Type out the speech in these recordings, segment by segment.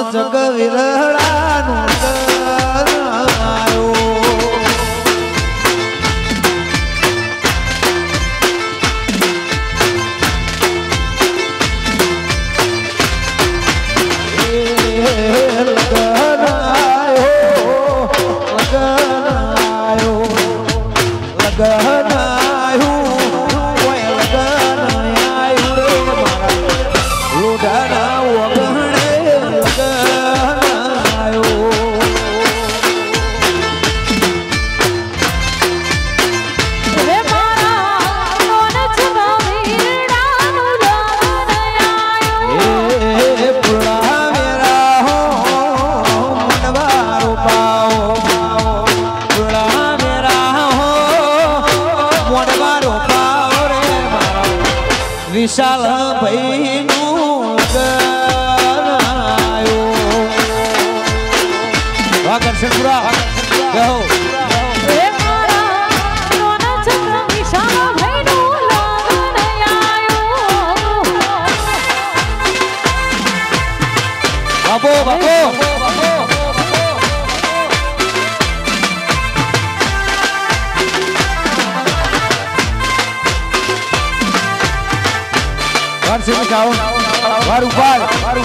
જગ વિરહડાનું આયો વિશાલ ભાઈ નું ગણાયો વાહ કરશન પૂરા કહો એ મારા સોના ચક્ર વિશાલ ભાઈ નું ગણાયો બાબો બાબો વાર से जाओ વાર ઉપર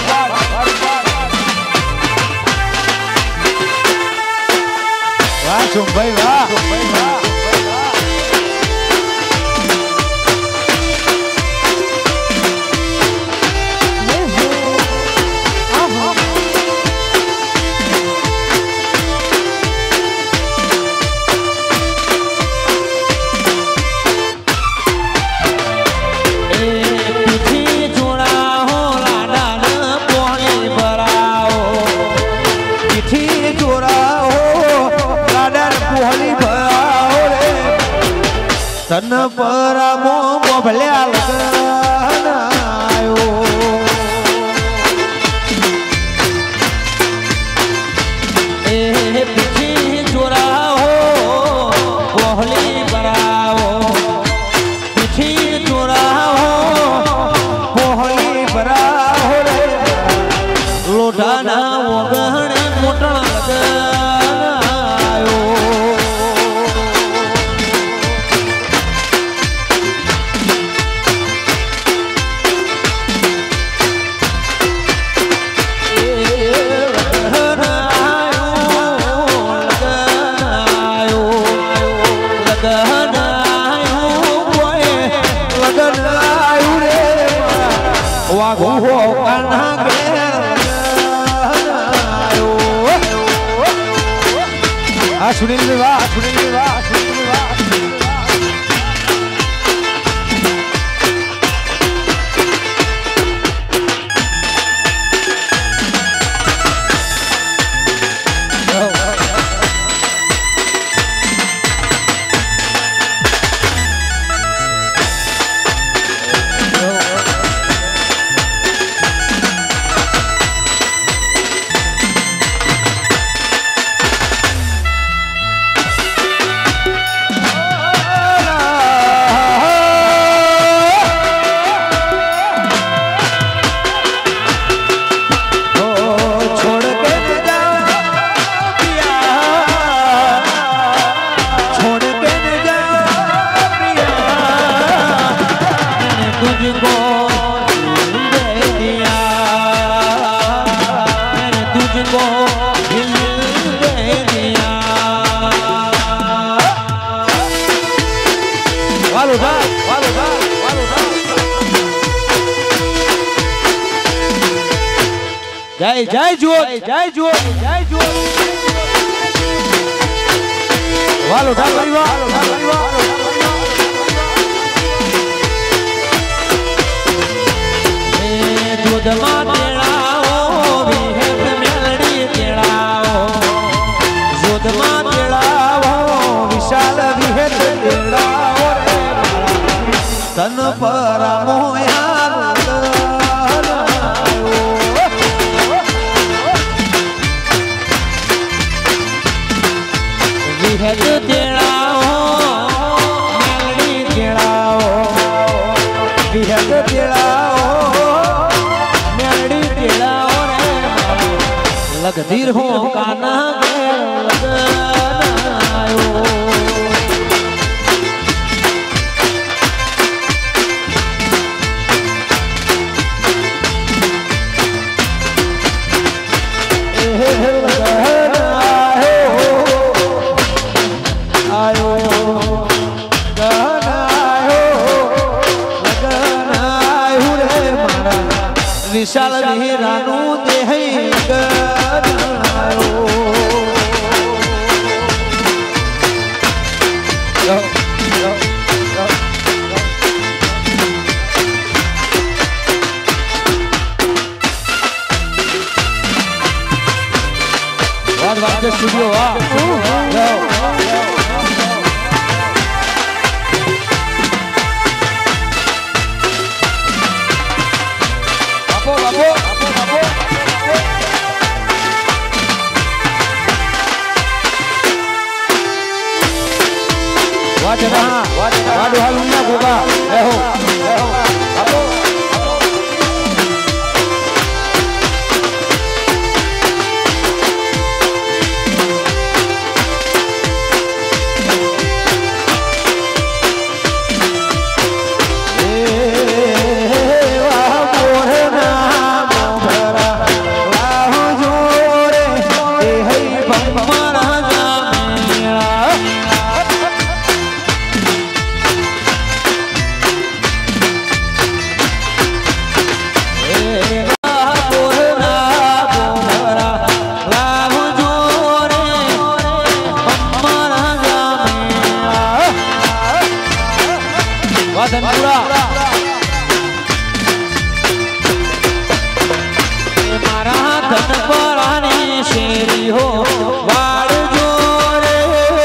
વાહ સુંભાઈ વાહ તન પરામો બોભલ્યા લગનાયો એ પીઠી ચોરાઓ બોહલી ભરાવો પીઠી ચોરાઓ બોહલી ભરાવો રે લોઢાના વગણે મોટણ લગનાયો सुनील विवाह सुनील विवाह सुनील विवाह जय जय जोत जय जोत जय जोत वालो उठा परिवार दूध मां तेड़ाओ विहत मेलड़ी तेड़ाओ दूध मां तेड़ाओ विशाल विहत तेड़ाओ रे तन परामो विहत तेड़ाओ मेलड़ी तेड़ाओ विहत तेड़ाओ मेलड़ी લગધીર હો કાના વિશાલ વીરાનું દેહ ગણાયો વાત વાત સ્ટુડિયો વાહ વાડો હાલુના ગોગા એહો આપો મારા ધનપરાની શેરી હો વાળજો રે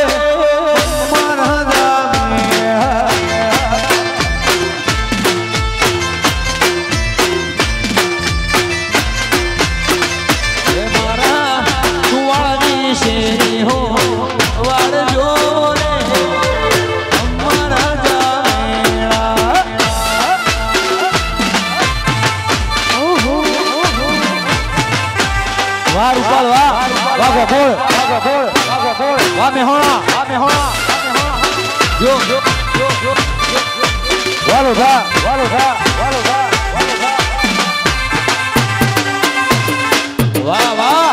મારા સુવાળની શેરી હો વાળજો વાહ રૂપાલ વાહ વાહ ગોળ વાહ મેહોણા જો વાલો ભા વાહ વાહ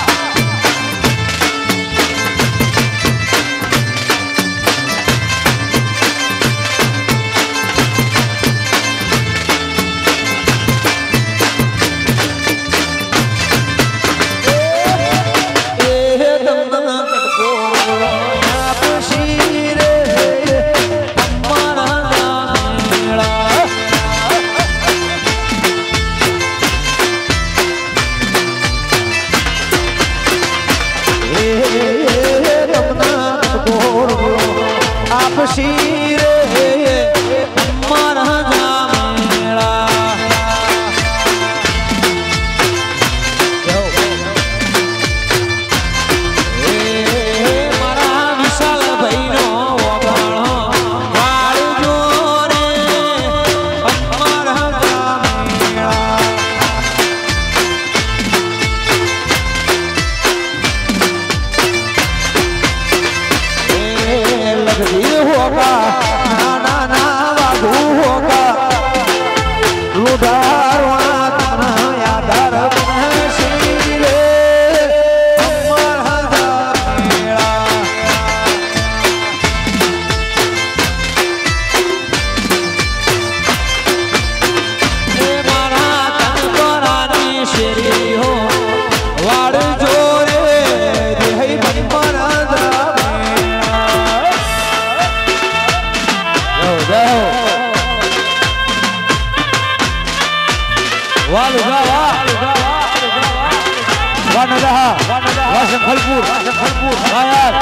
संभलपुर यार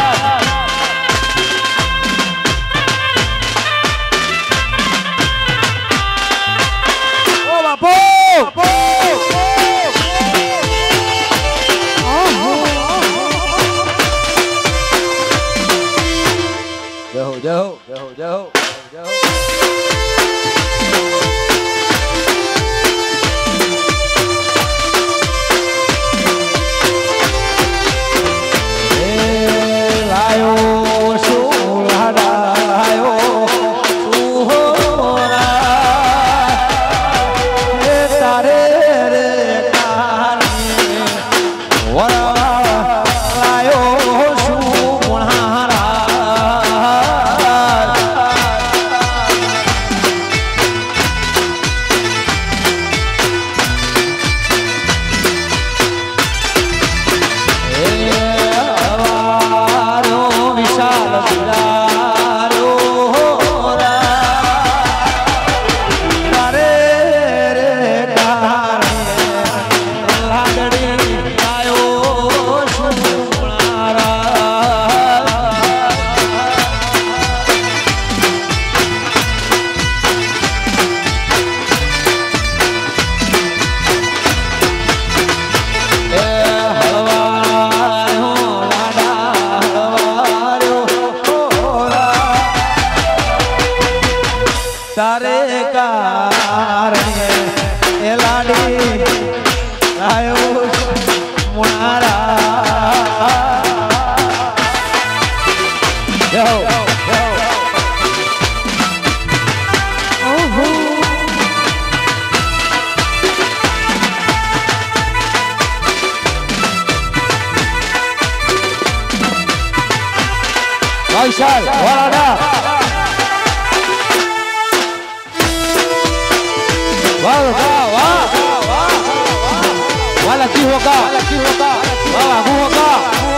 ओ बापू जाओ લાયો મુણારા yo Faisal, Walada. Wala ki hoga, wala gu hoga.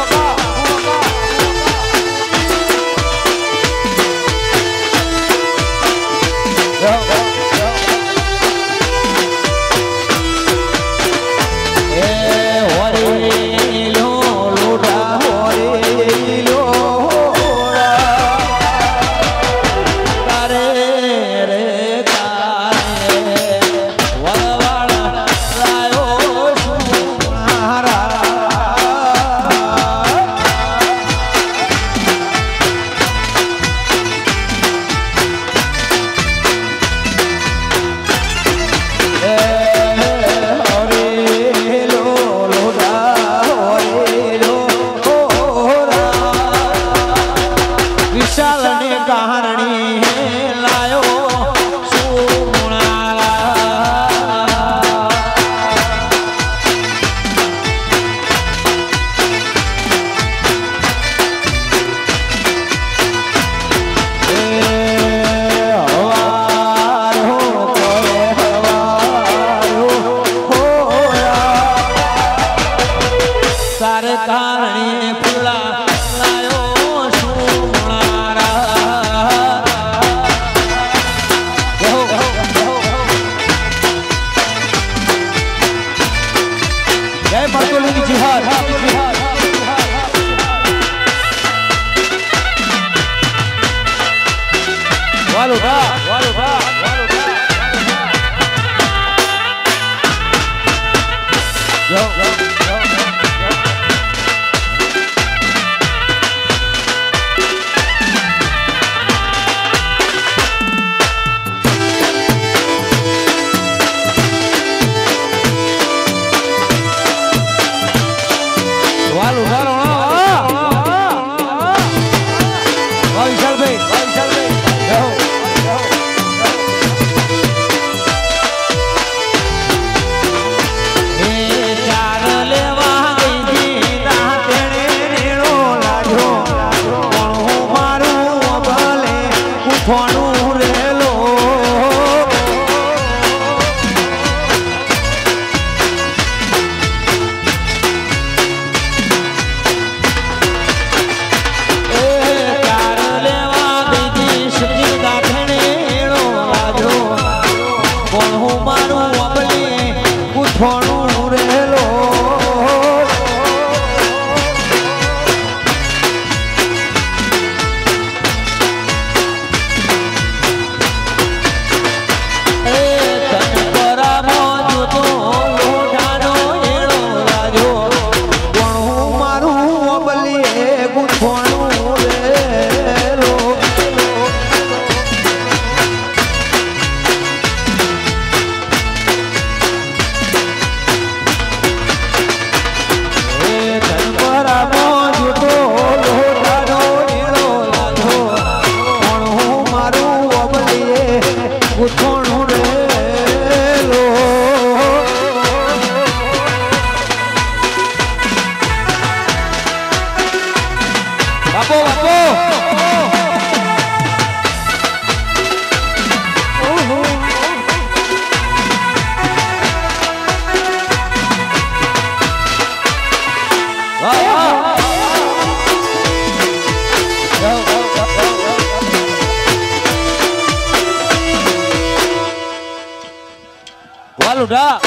Waluda,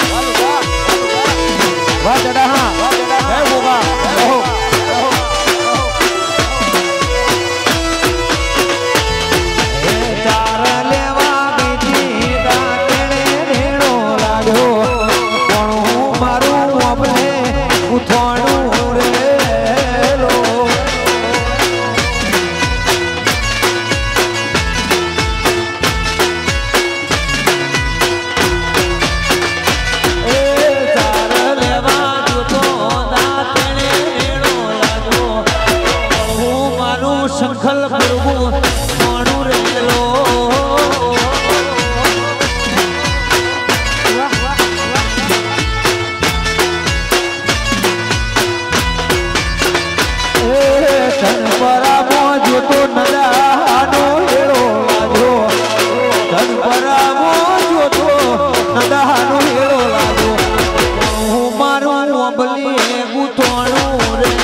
wajadaha, buka, જોતો નદાનો હેળો લાગ્યો ધન પરાવો જોતો નદાનો હેળો લાગ્યો હું મારું અંબલી ગુથોણું રે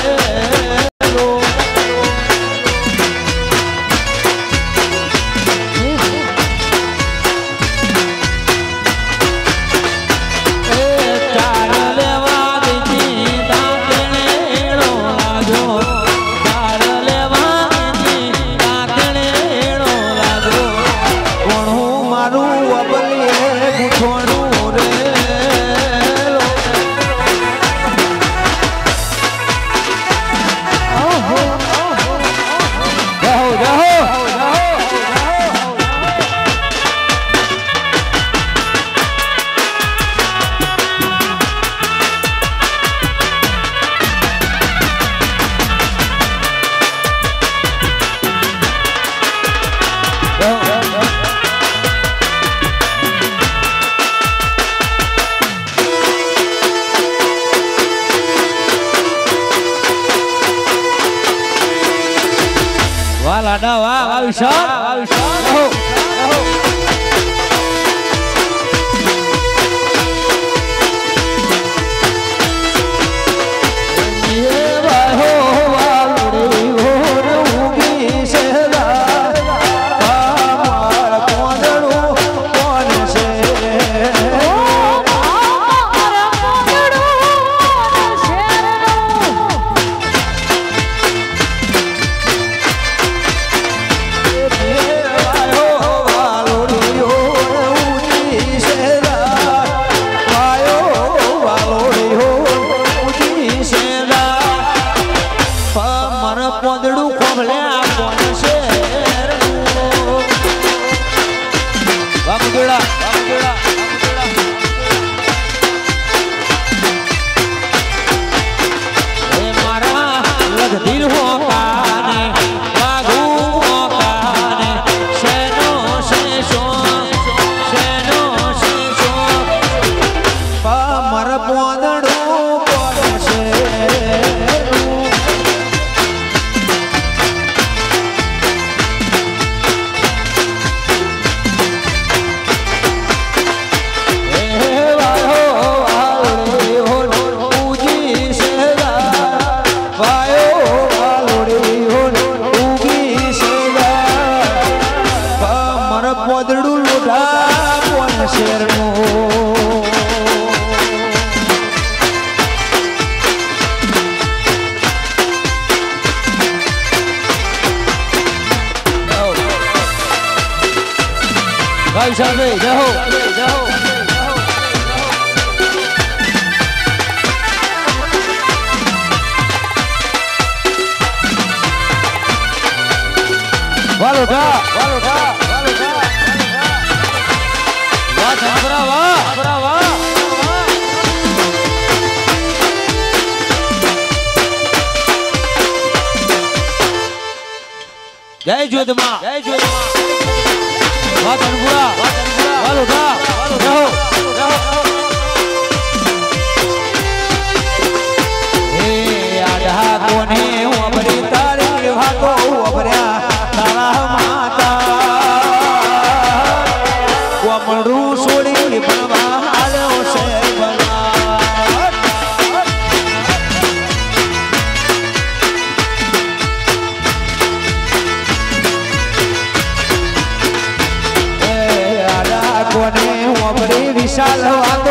લાડા વાહ વિશાળ ભાઈ સાહેબ જાઓ વાલો કા વાહ છપરા વાહ જય જોધમાં વાહ ધનપુરા વાલો કા જાઓ હે આડા કોને અમરી તારી વાતો અબર્યા તારા માતા કોમળું છોડી ભણવા હાલ્યો છે વિશાલ વાતો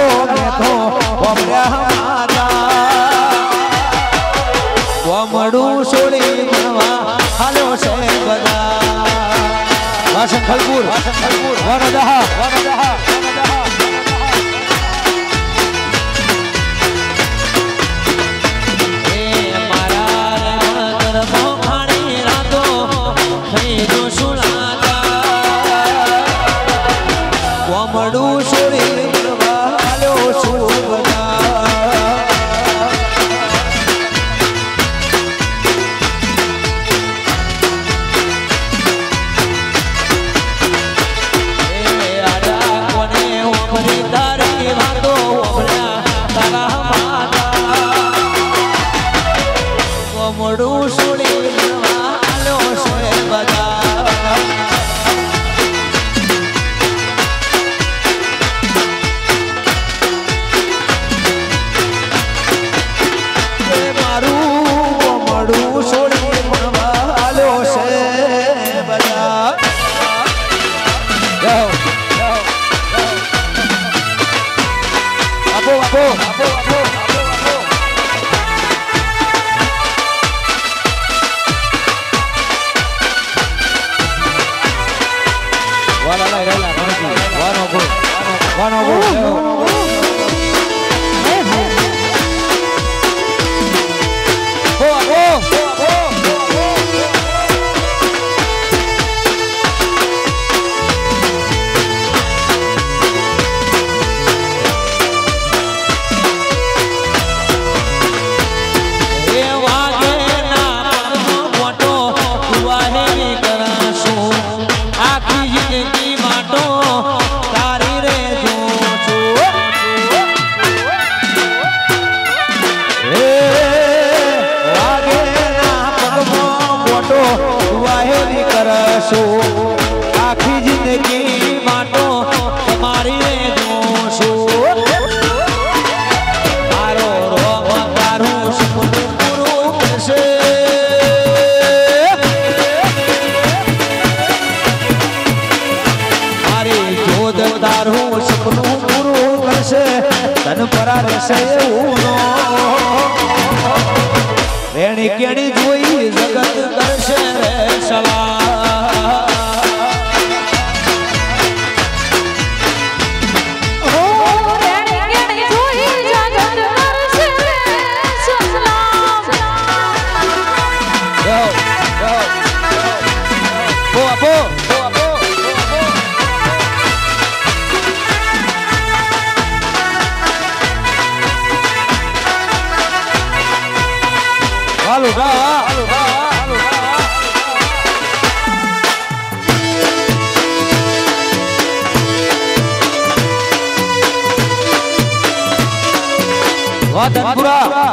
હાલો હાલો વાહ ધનપુરા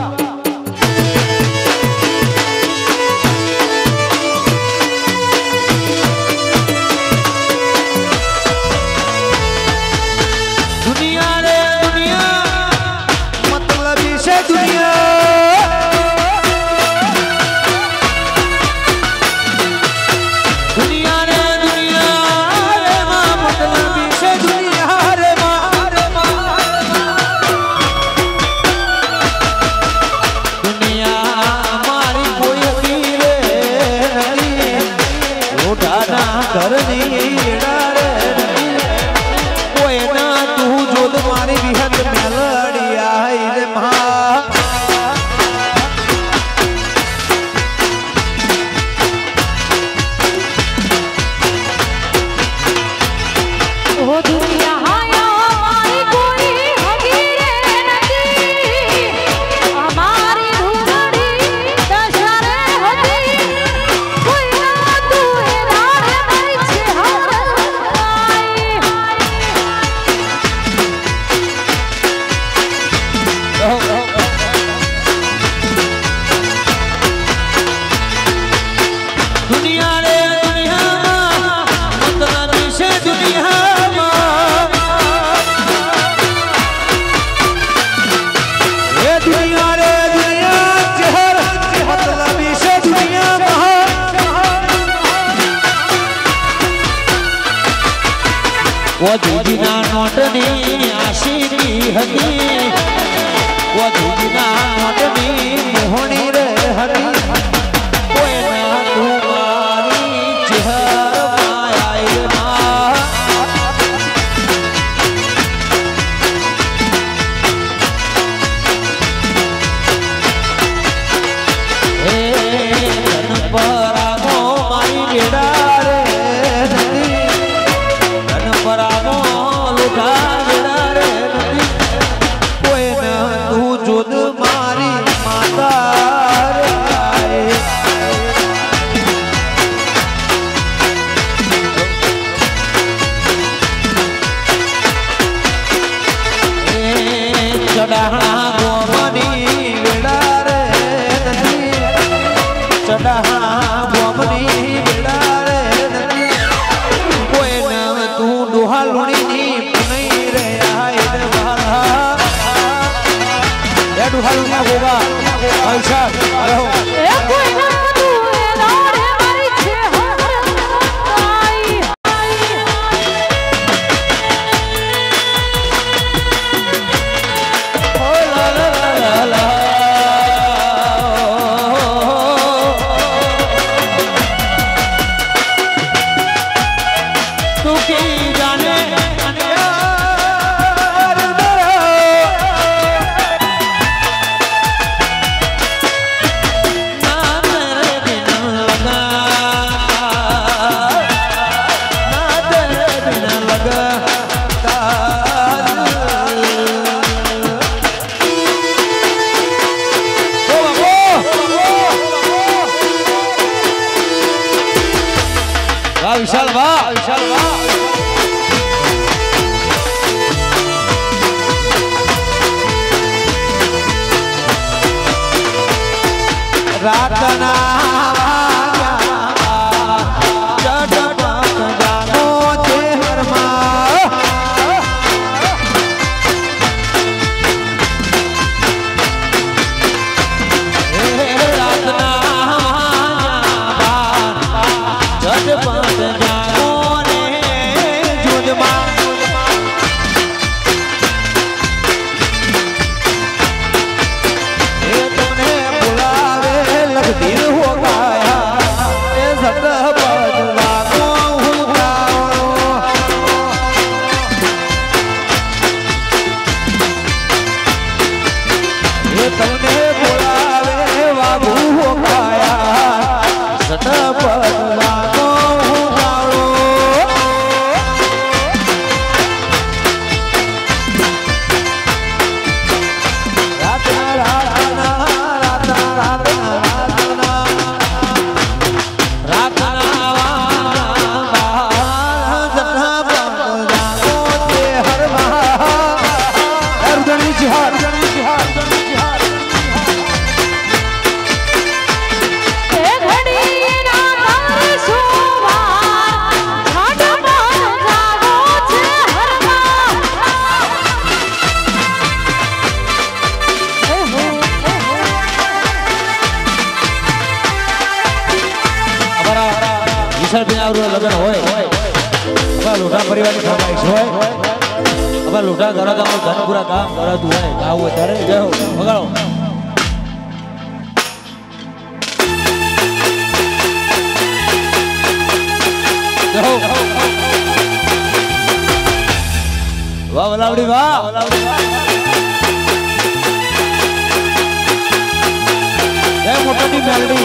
વધુજીના નોટની આશીકી હતી વધુજીના નોટની હોણી રે હતી કોઈના તું મારી ચહેરમાં આઈ માં એ ધનપરાગો મારી બેડા રે ધનપરાગો લુખા બેડા રે કોઈને તું જોદ મારી માતા રે ચડાહણા ગોમની બેડા રે ચડાહણા ગોમની બેડા રે કોઈને તું ડોહાલુણીની પુનઈ રે આય રે વાલા એ ડોહાલુણીયા ગોગા અલ્સા રહો એ કોઈના તું એ રાડે મારી છે વિશાલ વાહ વિશાલ વાહ રાતના રાતના આવરું લગન હોય હવે લોઢા પરિવારની ફરમાઈશ હોય હવે લોઢા ઘર ગામ ધનપુરા ગામ કરાતું હોય ગાવું હોય ત્યારે જય હો વગાડો વાહ વલાવડી વાહ જય મોટાની મેલડી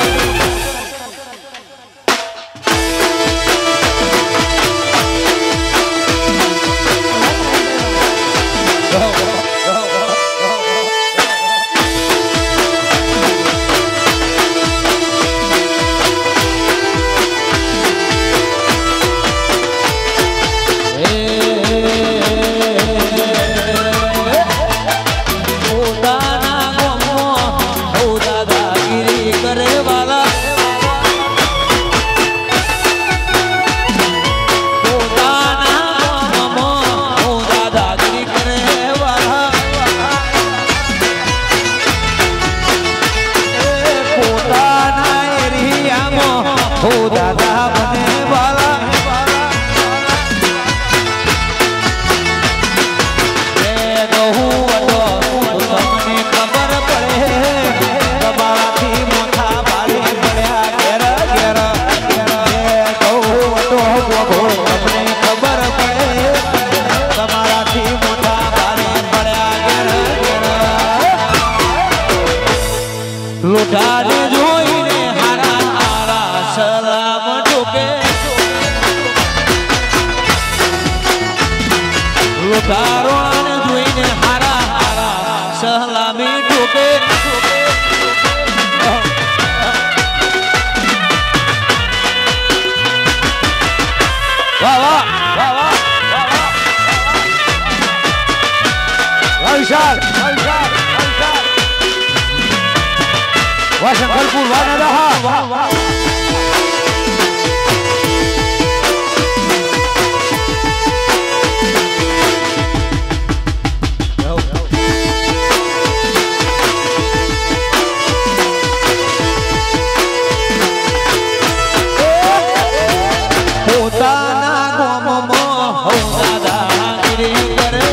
લોઢાને જોઈને હારા હારા સલામ ઠોકે લોઢારોને જોઈને હારા હારા સલામી ઠોકે વાહ વાહ વાહ વાહ વિશાલ વાહ શંકરપુર વાહ દાદા વાહ વાહ પોતાના ગોમમાં હો દાદાગીરી કરે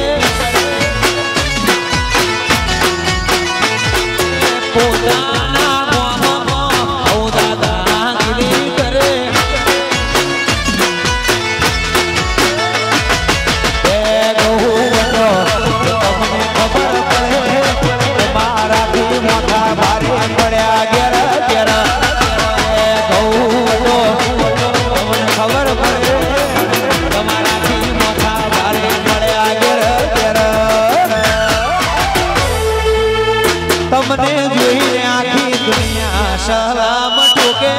તમને જોઈને આખી દુનિયા સલામ ઠોકે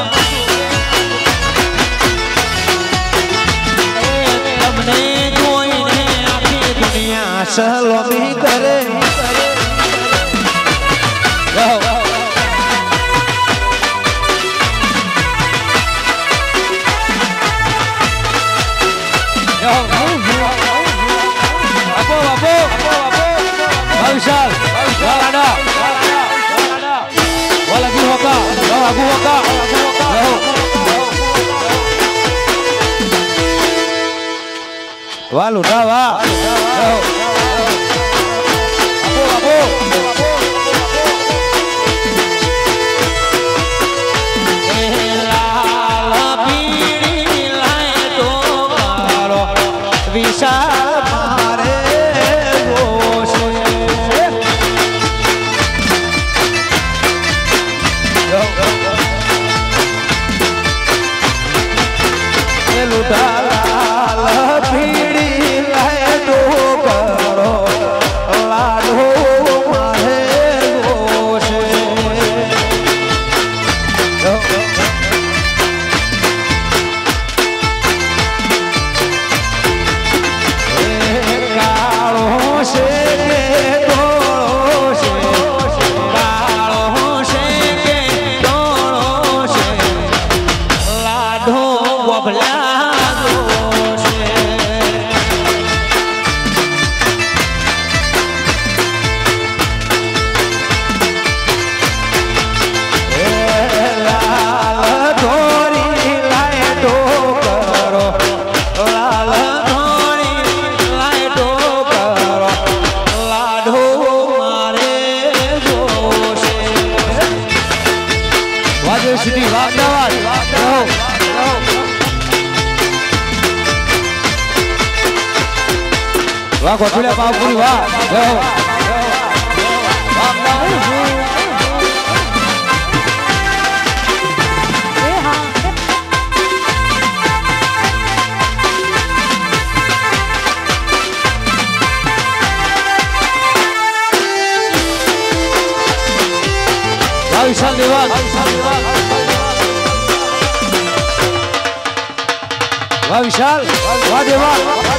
તમને જોઈને આખી દુનિયા સલામી કરે વિશાલ lagi hoka lagu hoka wah lu dah wah abu bisa ભીડી લાય તો રાજુ સિટી અમદાવાદ રહો વાહ ગોઠુલા બાપુરી વાહ રહો વિશાલ દેવા વાહ વિશાલ વાહ દેવા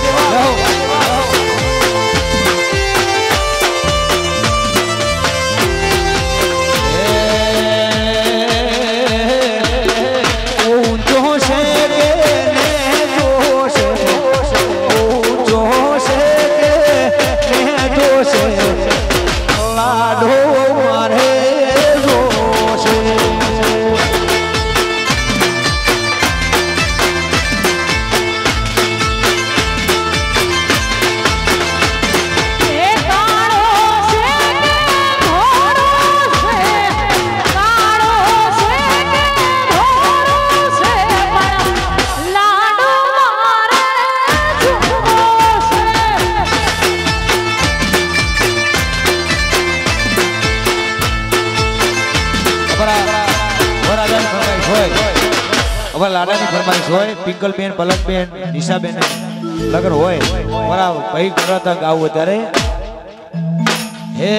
લાડાની ફરમાઈશ હોય પિંકલ બેન પલક બેન નિશા બેન લગન હોય બરાબર ભાઈ કરતા ગાવું અત્યારે હે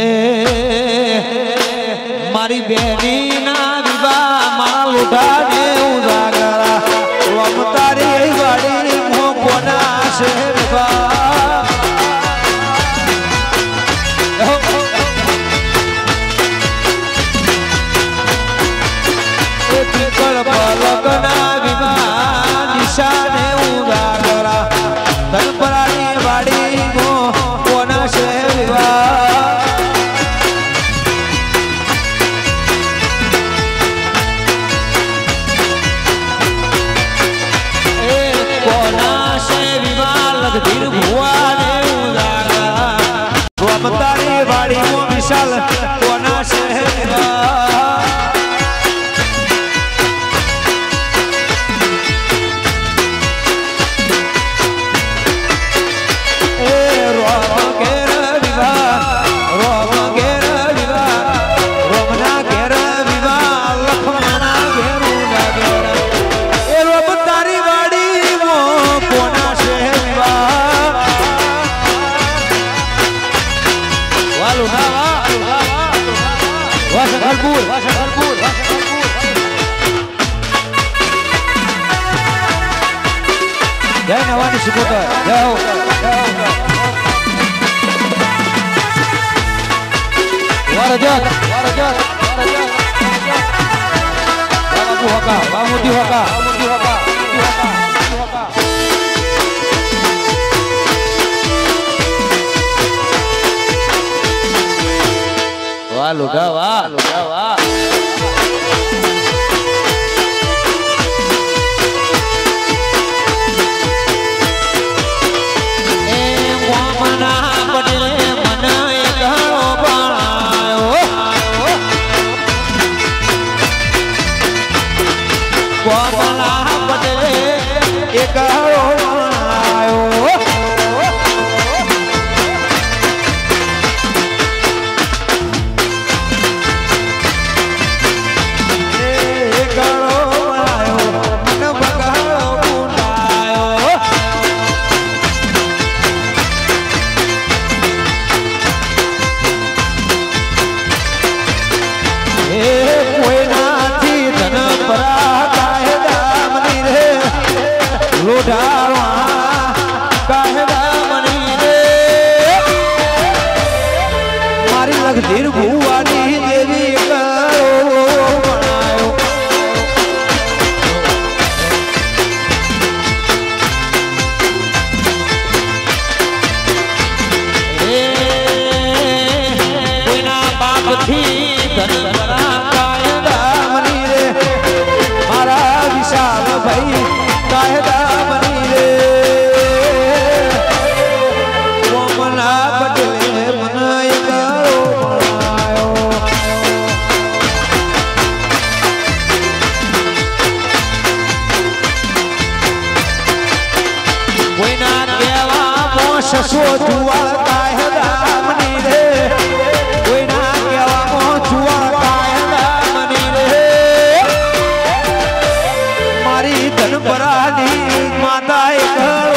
મારી બેની ના વિવાહ મારા લોઢાને ઉજાગરા તારી વાડી મો કોના છે વિવાહ પિંકલ પલક નિશાને ઉજાગરા તનપરાની વાડી મો કોના છે વિવાહ એ કોના છે વિવાહ લગધીર ભુવાને ઉજાગરા સ્વમતાની વાડી મો વિશાલ કોના છે વિવાહ જય નવાની સુપોતર જય હો વારજત બાબુ હોકા બામુદી હોકા વાહ લોઢા વાહ લગધીર ભુવાની દેવી બનાયો કોઈના બાપથી ધનરા કાયદા મની રે મારા વિશાલ ભાઈ કાયદા મની રે કોમલા બદલે મનાય કરો સસો જુવાળ કાયદામની રે કોઈના કહેવામાં જુવાળ કાયદામની રે મારી ધનપરાની માતા એક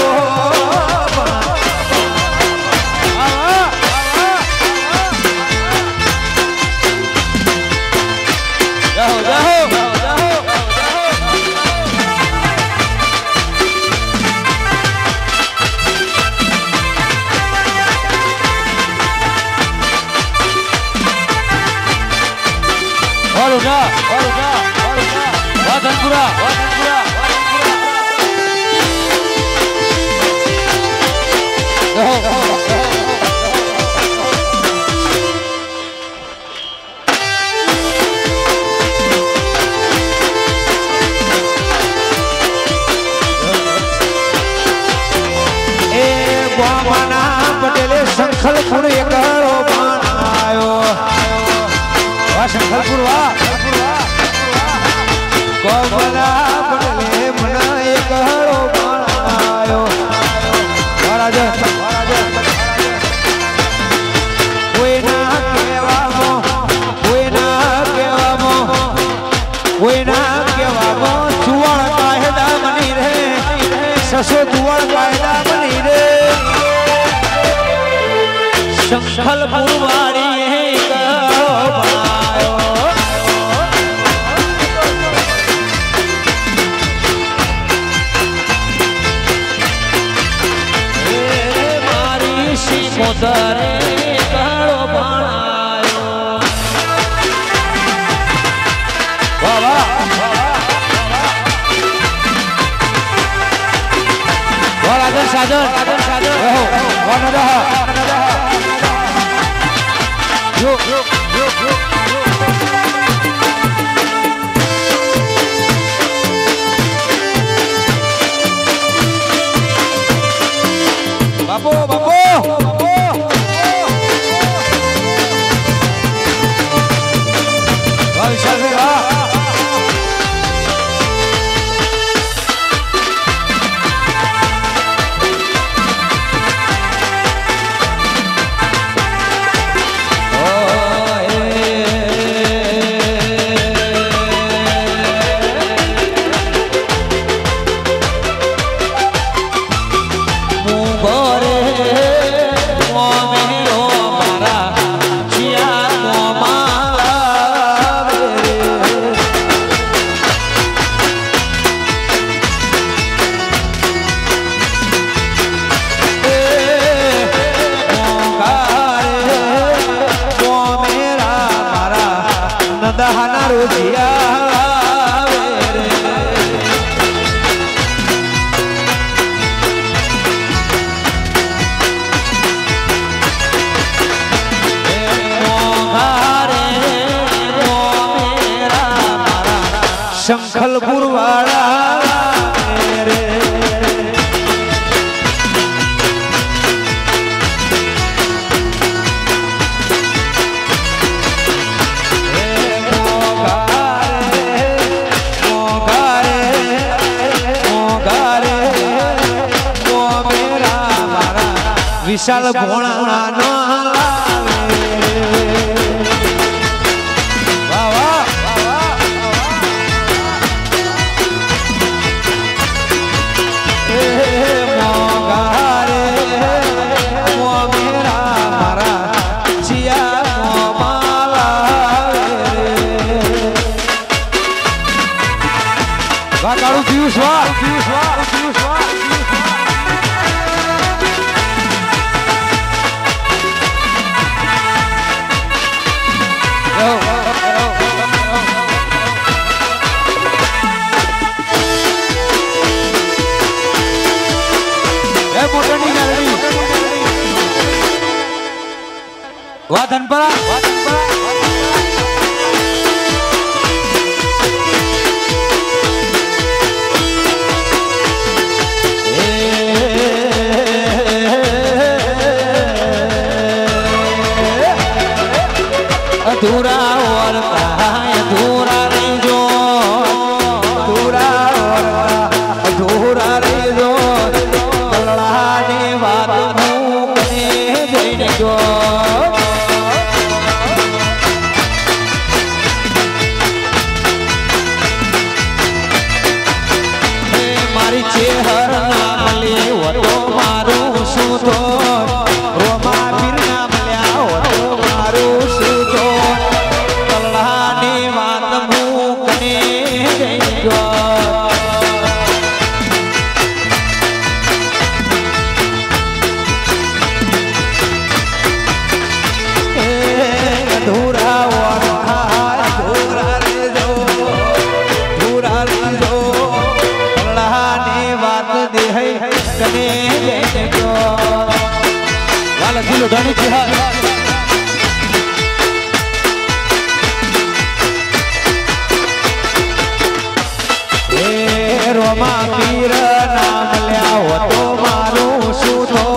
પટેલે શંખલપુર એકડો બનાયો વાહ શંખલપુર વાહ ગોમના પટેલે મને એકડો બનાયો મહારાજ કોઈના કહેવામાં જુવાળ કાયદા બની રે સસો જુવાળ કાયદા બની રે શંખલપુર વાળી મારી શિકોતરે કાળો ભણાયો સાધન બાપો દહાના રોજિયા શંખલપુર વાળા રે વિશાલ ભોળા નો વાધનપરા અધૂરા ઓરતા અધૂરા રેજો અધૂરા રેજો કલડાની વાત હું રમા પીર નામ લ્યાવો તો મારું સુધો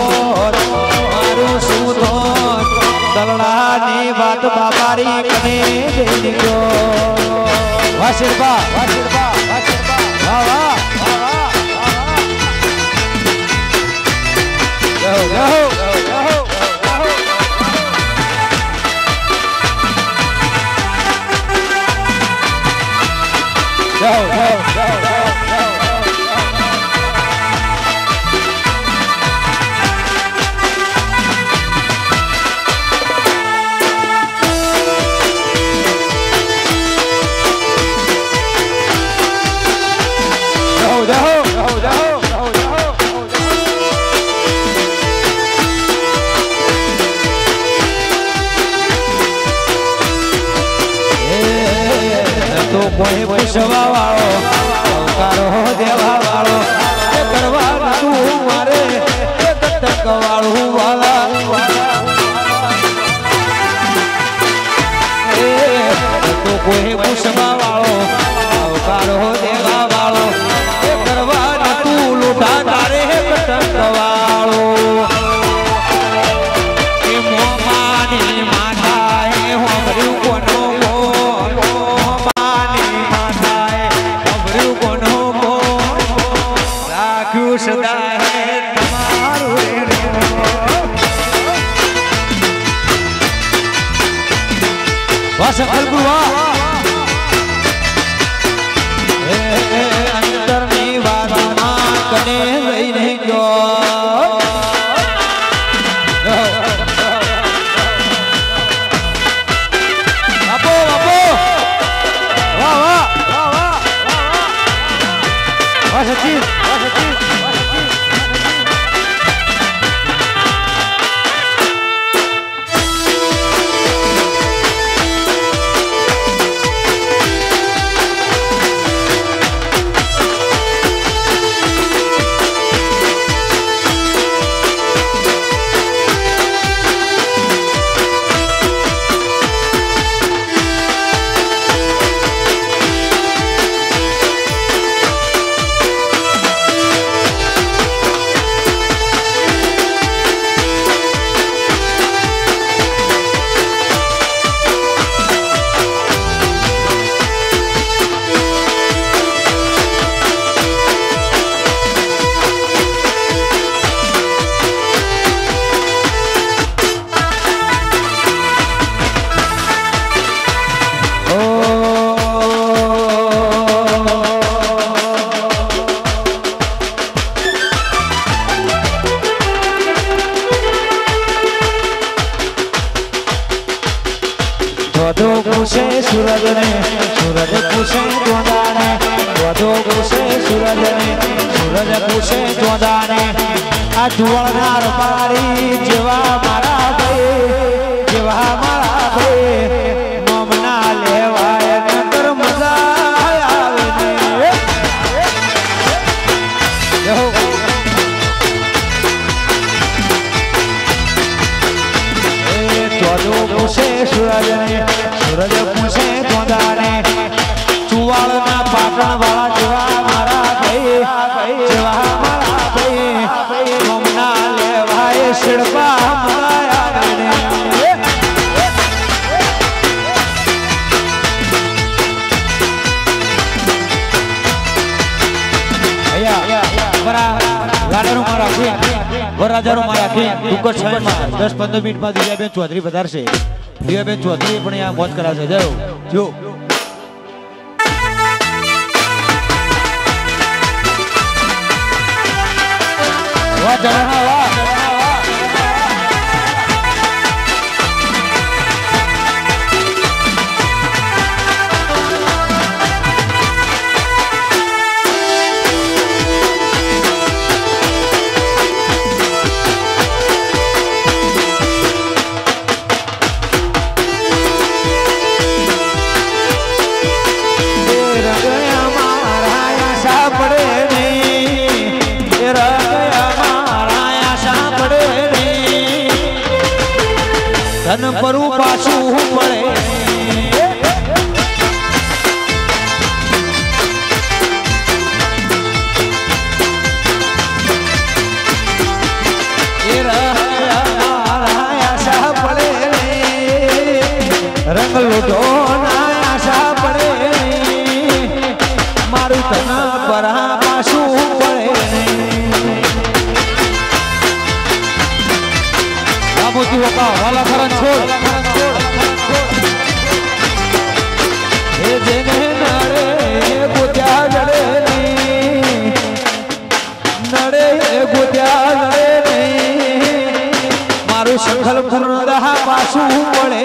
દલડાની વાત બાબારી કને દેઈ ગયો વાશિરબા વાહ વાહ કોઈ પૂછવા વાળો કારો દેવા વાળો કરવા તું મારે તક વાળું વાલા તો કોઈ પૂછવા વાળો કારો દેવા વાળો કરવા તું લૂટા તારે તક વાળો મોમાની માતા હે હોમર્યું કોનો સદા હે તમારું વાહ સફલ ગુવા અંતરની વાતમાં કને લઈને ગયો આપો વાહ વાહ વાહ સચિન વધુ પૂછે સૂરજને સૂરજ પૂછે ચોંદાને વધુ પૂછે સૂરજને સૂરજ પૂછે ચોંદાને આ જુવાળનાર મારી જેવા મારા ભાઈ મમના લેવાય નકર મજા આવે ને વધુ પૂછે સૂરજને સૂરજ પૂછે ચોંદાને ચુવાળના પાટણ વાળા જેવા મારા ભાઈ જેવા મારા ભાઈ મમના લેવાય શિડપા મરાયા વરરાજાનું મારા ટૂંક જ સમયમાં 10-15 મિનિટમાં દિવ્યાબેન ચૌધરી પધારશે. દિવ્યાબેન ચૌધરી પણ અહીંયા મોજ કરાવશે. જો વાહ જણા વાહ ધન પરુ પાછું પડે લૂંટો ના આશા પડે મારું તના પરા પાછું પડે મોતી હોકા વાલા ખરણ છોડ એ જેને નડે ગોત્યા જડે નહીં નડે ગોત્યા જડે નહીં મારું સંકલ પૂર્ણ રહા પાછું પડે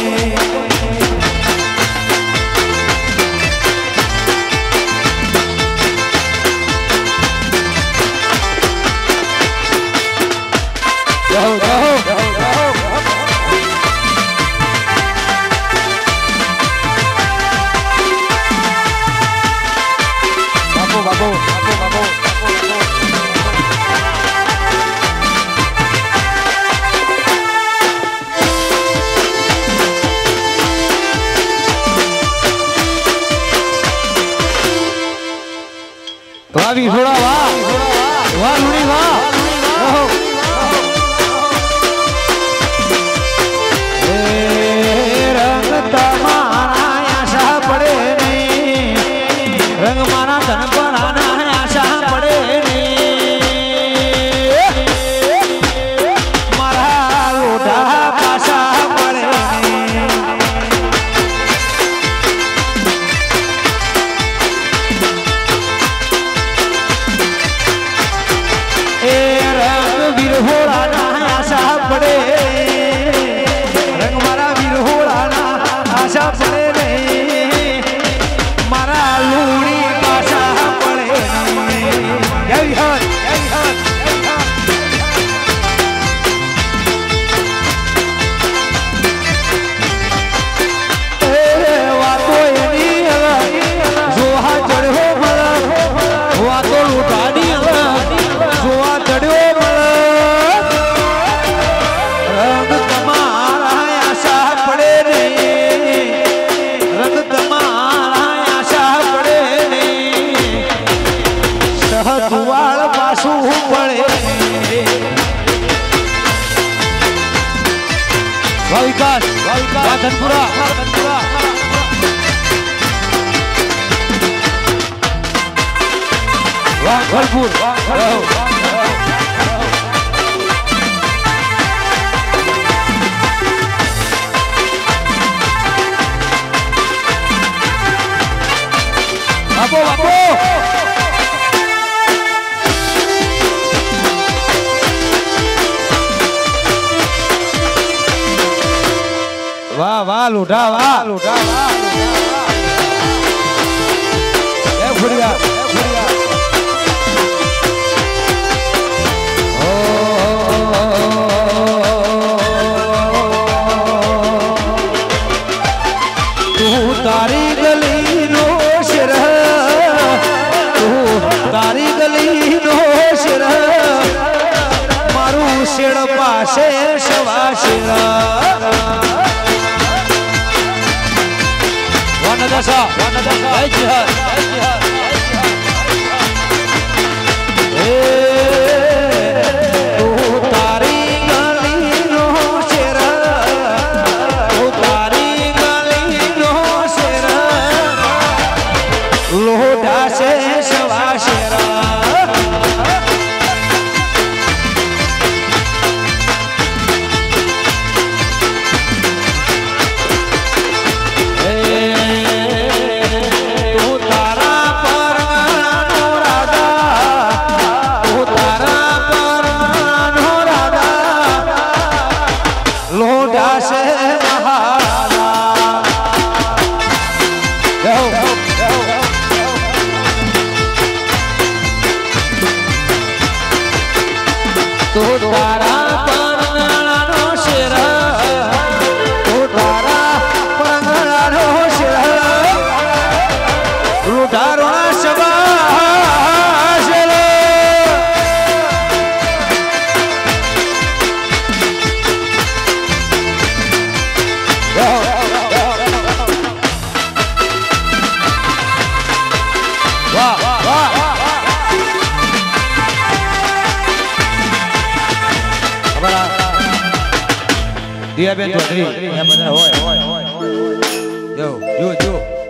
વાવી ઘોડા વાહ વાહ લુણી વાહ એ રંગ તમારા આશા પડે નહીં રંગ મારા ધન પર આશા પડે નહીં મારા લોઢા પાછા પડે રંગ મારા વીરહોળાના આશા પડે નહીં મારા લુણી પાછા પડે વાતો એની જોવા ચડ્યો મળે વાતો લૂંટાની જોવા ચડ્યો વાળ પાછું પડે વિકાસ ધનપુરા ભરપૂર બાપો બાપો વાહ વાહ લૂઠા વાહ એ ફુડિયા તું તારી ગલી નો શેર તું તારી ગલી નો શેર મારું શેડ પાસે સવા શેર Wanadasa, jai jihad, tu taari gali no shera, tu taari gali no shera, loda se sava shera. Diyaben Chaudhary અહીંયા બધા હોય જો જો જો